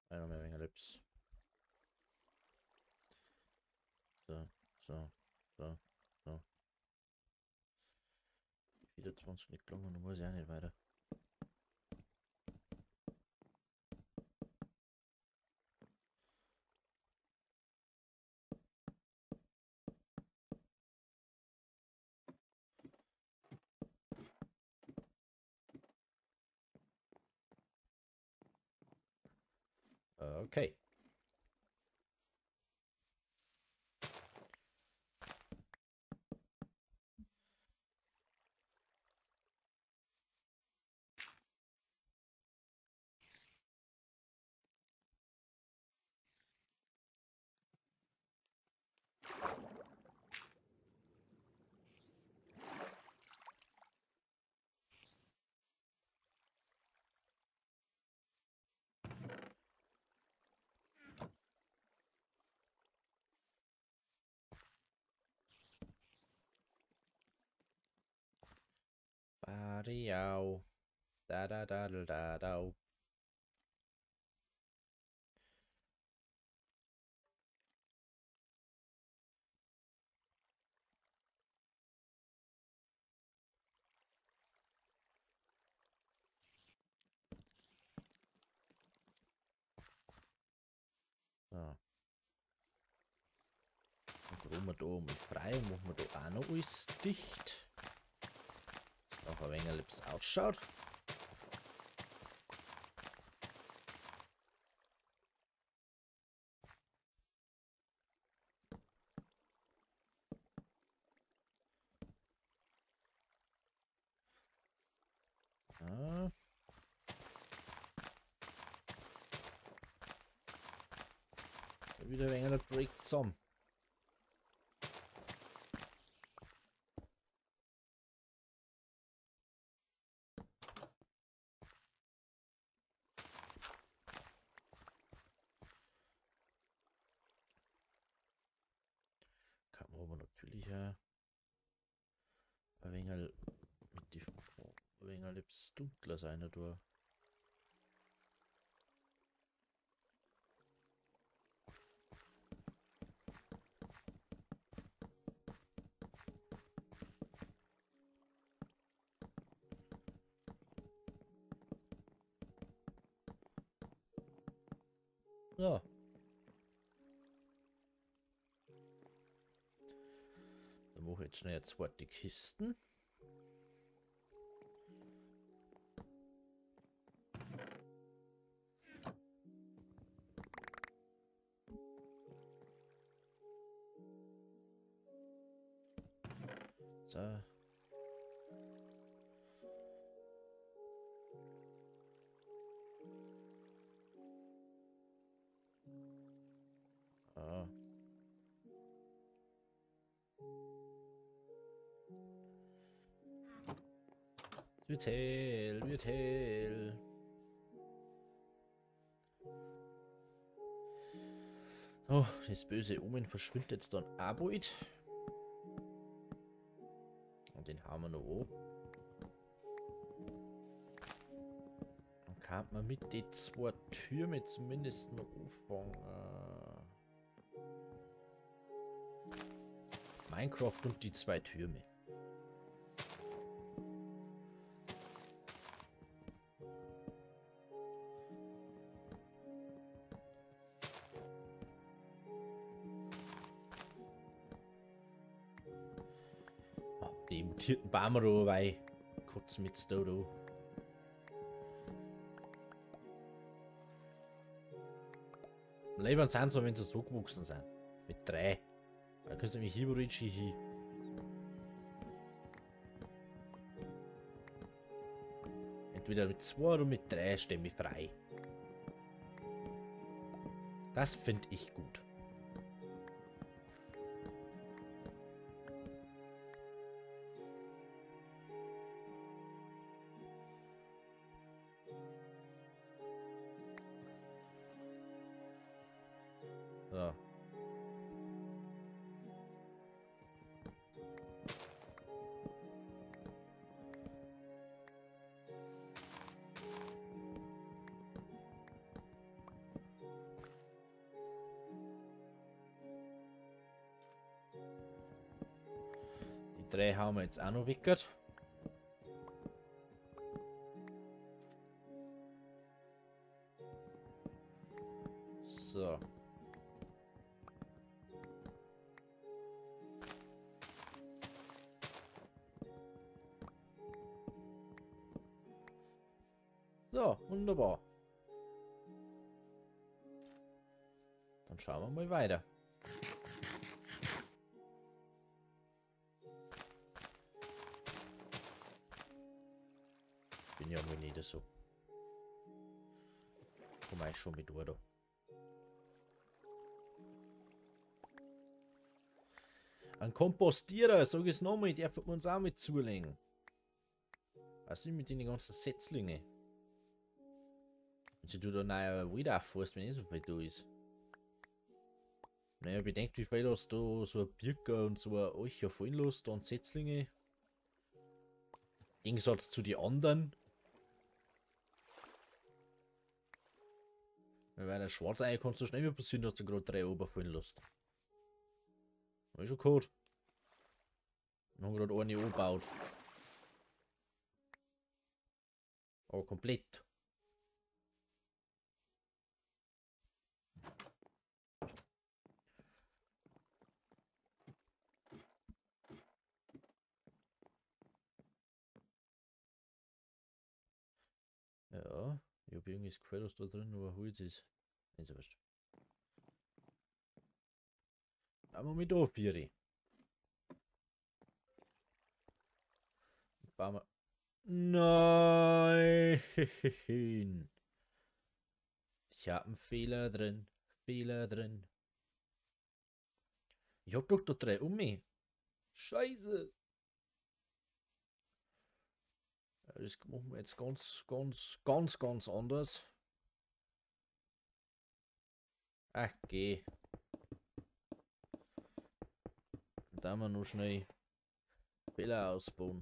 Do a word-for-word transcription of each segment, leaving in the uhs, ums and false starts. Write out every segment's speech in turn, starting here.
Einer mehr wegen Lips. So, so, so, so. vierundzwanzig nicht gelungen, dann muss ich auch nicht weiter. Okay. Badiau. Da da da da da da. So. Dann drehen wir da mal frei, machen wir da auch noch alles dicht. Noch ein wenig Lips ausschaut. Ja. Wieder ein wenig Break zusammen. Kann man aber natürlich auch ein wenig mit die ein wenig Lips dunkler sein dadurch. Ja. Dann mache ich jetzt schnell eine zweite Kisten. So. Ah. Wird hell, wird hell. Oh, das böse Omen verschwindet jetzt dann auch bald. Und den haben wir noch an. Dann kann man mit den zwei Türmen zumindest noch anfangen. Minecraft und die zwei Türme. Oh, die mutierten Bamero, weil kurz mit Stodo. Leben sind so, wenn sie so gewachsen sind. Mit drei. Da kannst du mich Hiborichi hin. Entweder mit zwei oder mit drei stemme ich frei. Das finde ich gut. So. Drei haben wir jetzt auch noch weggert. So. So, wunderbar. Dann schauen wir mal weiter. Bin ja wohl nicht so. Komm ich schon mit da. Ein Kompostierer, sag ich es nochmal, darf man uns auch mit zulegen. Was ist mit den ganzen Setzlinge? Wenn du da naja wieder auffährst, wenn eh so viel da ist. Naja, bedenkt, wie viel das da so ein Birker und so ein Eicher fallen lässt und Setzlinge. Im Gegensatz zu den anderen. Weil bei der Schwarzei kannst du schnell mehr passieren, dass du gerade drei runterfallen lässt. Hab ich schon gehört. Und haben gerade eine angebaut. Aber komplett. Ja, ich habe irgendwie das Gefühl, dass da drin nur Holz ist. Ist ja wurscht. Bauen wir mit da, Vieri. Bauen wir. Nein! Ich habe einen Fehler drin. Fehler drin. Ich hab doch da drei um mich. Scheiße. Das machen wir jetzt ganz, ganz, ganz, ganz anders. Ach, geh. Da haben wir noch schnell Fehler ausbauen.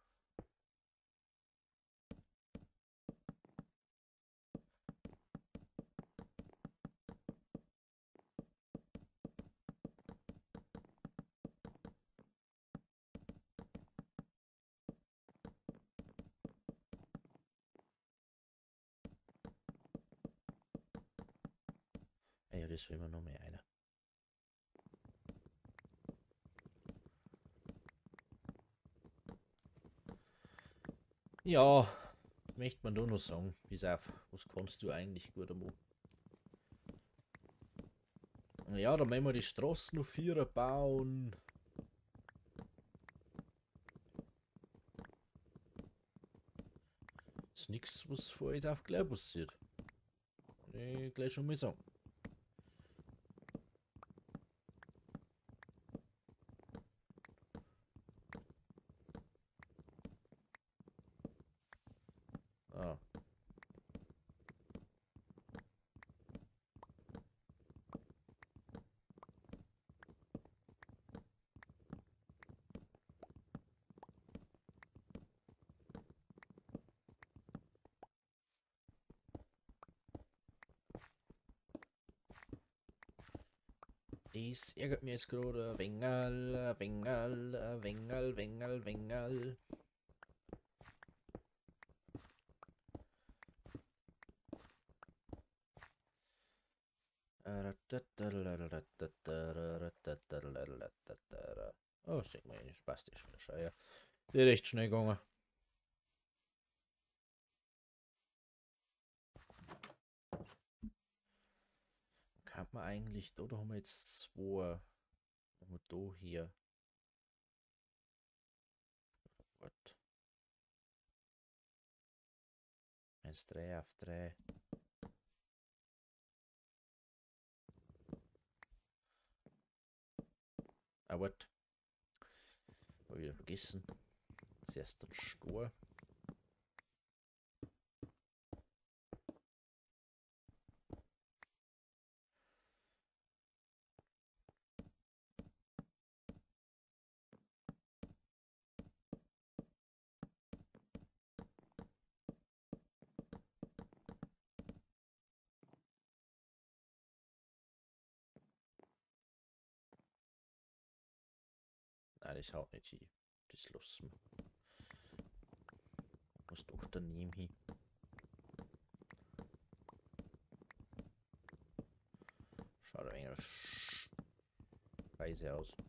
Ja, das will wir noch mehr einer. Ja, möchte man da noch sagen. Bis auf, was kannst du eigentlich gut am Ja, dann müssen wir die Straße noch vierer bauen. Das ist nichts, was vor jetzt auf gleich passiert. Kann ich gleich schon mal sagen. Ah. Das ärgert mich jetzt gerade. Wengal, Wengal, Wengal, Wengal, Wengal. Oh, sag mal, das passt ja schon wieder scheiße. Die recht schnell gegangen. Kann man eigentlich, da, da haben wir jetzt zwei. Machen wir da hier. What? eins, drei auf drei. Ah, what? Hab ich wieder vergessen. Zuerst den Stor. Nein, das haut nicht hin. Das lassen wir. Muss doch daneben hin. Schaut ein wenig scheiße aus.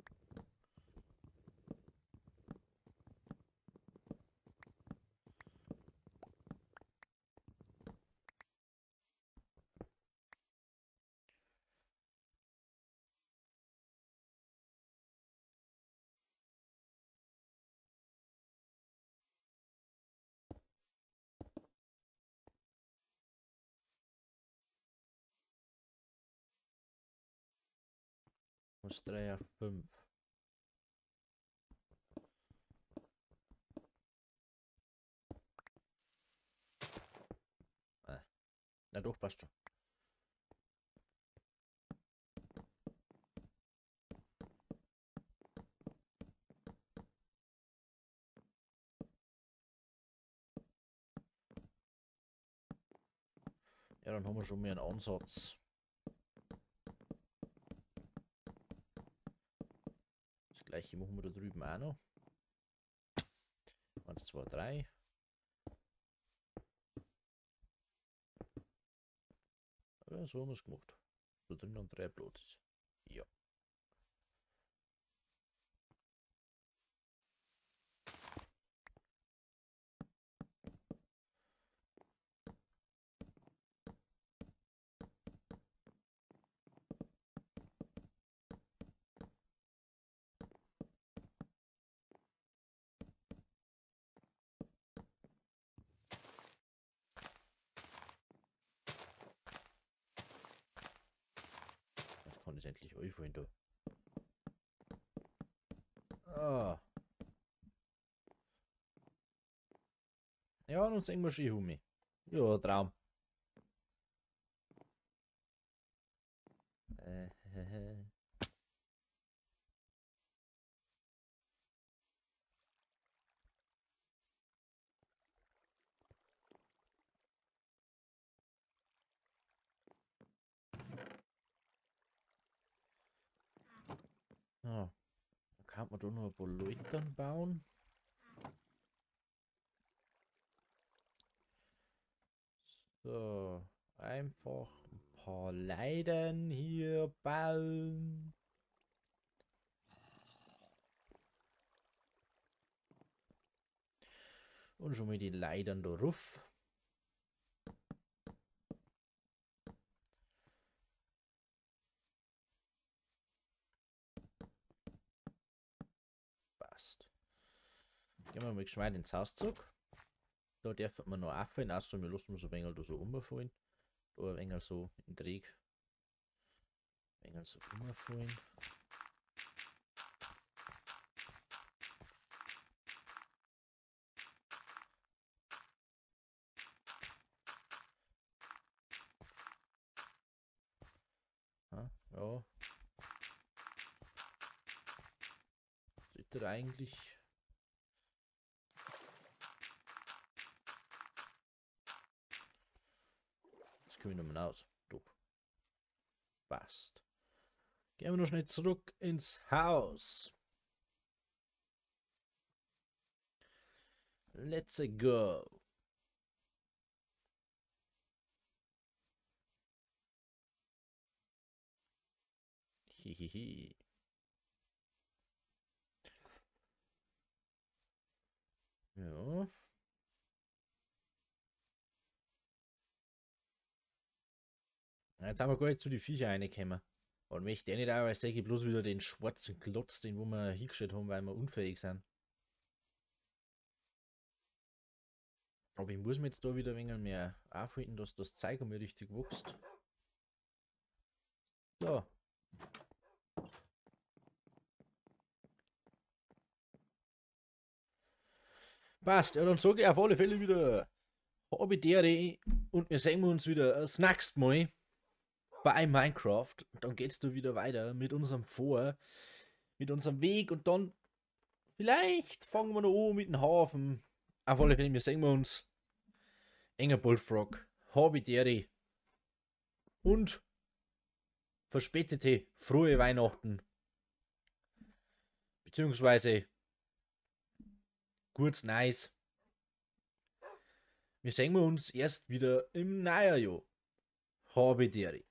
Muss drei auf fünf. Ah. Na doch, passt schon. Ja, dann haben wir schon mehr einen Ansatz. Das gleiche machen wir da drüben auch noch. eins, zwei, drei. Ja, so haben wir es gemacht. Da drin dann drei Platz. Ja. Jetzt kann ich endlich aufholen da. Ah. Ja, und uns irgendwas schön Humi. Ja, Traum. Äh, ja. Dann kann man da noch ein paar Leutern bauen. So, einfach ein paar Leitern hier bauen. Und schon mal die Leitern da ruf. Passt. Gehen wir mal geschwind ins Haus zurück. Da darf man noch auffallen, also wir lassen so ein wenig da so umfallen. Da ein wenig so in Dreck. Ein wenig so umfallen. Ja, ja. Sollte er eigentlich. Jetzt komme ich nochmal raus. Doch. Passt. Gehen wir noch schnell zurück ins Haus. Let's go. Hihihi. Ja. Jetzt haben wir gar nicht zu die Viecher reingekommen. Und möchte ich nicht auch, weil ich sehe bloß wieder den schwarzen Klotz, den wo wir hingestellt haben, weil wir unfähig sind. Aber ich muss mir jetzt da wieder ein wenig mehr aufhalten, dass das Zeug mir richtig wächst. So. Passt, ja, dann sage ich auf alle Fälle wieder Habidere und wir sehen uns wieder das nächste Mal bei Minecraft. Und dann geht's da wieder weiter mit unserem Vor, mit unserem Weg und dann vielleicht fangen wir noch an mit dem Hafen. Auf alle Fälle, wir sehen uns. Enger Bullfrog, Habidere und verspätete frohe Weihnachten. Beziehungsweise kurz nice. Wir sehen wir uns erst wieder im neuen Jahr. Habe Deri.